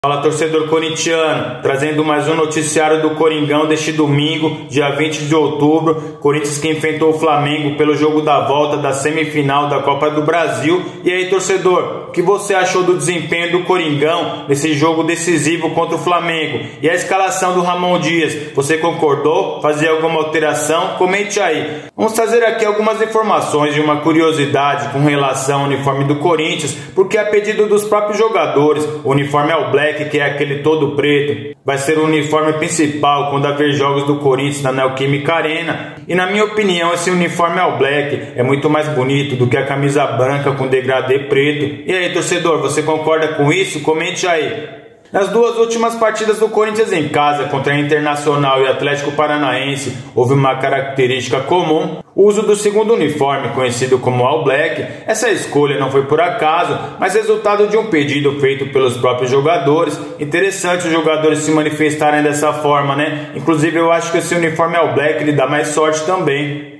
Fala, torcedor corintiano, trazendo mais um noticiário do Coringão deste domingo, dia 20 de outubro, Corinthians que enfrentou o Flamengo pelo jogo da volta da semifinal da Copa do Brasil. E aí, torcedor, o que você achou do desempenho do Coringão nesse jogo decisivo contra o Flamengo? E a escalação do Ramon Dias, você concordou? Fazer alguma alteração? Comente aí. Vamos trazer aqui algumas informações de uma curiosidade com relação ao uniforme do Corinthians, porque a pedido dos próprios jogadores, o uniforme All Black, que é aquele todo preto, vai ser o uniforme principal quando haver jogos do Corinthians na Neoquímica Arena. E na minha opinião, esse uniforme All Black é muito mais bonito do que a camisa branca com degradê preto. E aí, torcedor, você concorda com isso? Comente aí. Nas duas últimas partidas do Corinthians em casa, contra a Internacional e Atlético Paranaense, houve uma característica comum: o uso do segundo uniforme, conhecido como All Black. Essa escolha não foi por acaso, mas resultado de um pedido feito pelos próprios jogadores. Interessante os jogadores se manifestarem dessa forma, né? Inclusive, eu acho que esse uniforme All Black lhe dá mais sorte também.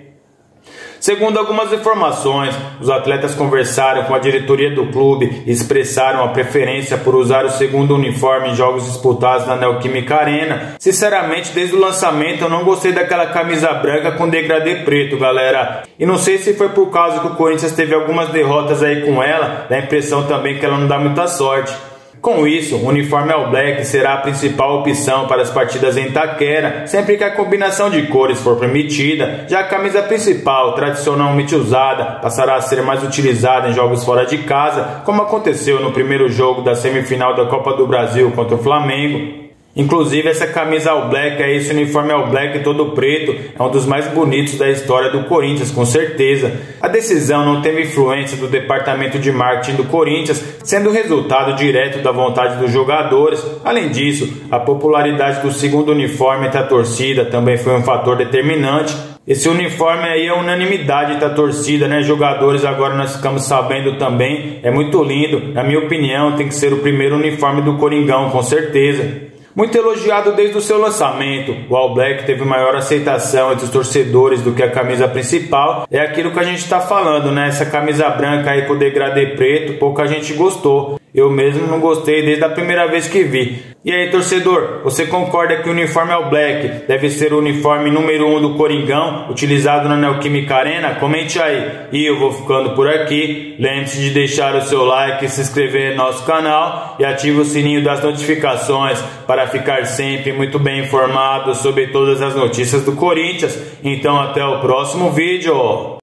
Segundo algumas informações, os atletas conversaram com a diretoria do clube e expressaram a preferência por usar o segundo uniforme em jogos disputados na Neoquímica Arena. Sinceramente, desde o lançamento eu não gostei daquela camisa branca com degradê preto, galera. E não sei se foi por causa que o Corinthians teve algumas derrotas aí com ela, dá a impressão também que ela não dá muita sorte. Com isso, o uniforme All Black será a principal opção para as partidas em Itaquera, sempre que a combinação de cores for permitida. Já a camisa principal, tradicionalmente usada, passará a ser mais utilizada em jogos fora de casa, como aconteceu no primeiro jogo da semifinal da Copa do Brasil contra o Flamengo. Inclusive, essa camisa All Black, esse uniforme All Black todo preto, é um dos mais bonitos da história do Corinthians, com certeza. A decisão não teve influência do departamento de marketing do Corinthians, sendo resultado direto da vontade dos jogadores. Além disso, a popularidade do segundo uniforme entre a torcida também foi um fator determinante. Esse uniforme aí é unanimidade da torcida, né? Jogadores, agora nós ficamos sabendo também, é muito lindo. Na minha opinião, tem que ser o primeiro uniforme do Coringão, com certeza. Muito elogiado desde o seu lançamento, o All Black teve maior aceitação entre os torcedores do que a camisa principal. É aquilo que a gente está falando, né? Essa camisa branca aí com degradê preto, pouca gente gostou. Eu mesmo não gostei desde a primeira vez que vi. E aí, torcedor, você concorda que o uniforme All Black deve ser o uniforme número 1 do Coringão, utilizado na Neoquímica Arena? Comente aí. E eu vou ficando por aqui. Lembre-se de deixar o seu like, se inscrever no nosso canal e ative o sininho das notificações para ficar sempre muito bem informado sobre todas as notícias do Corinthians. Então, até o próximo vídeo.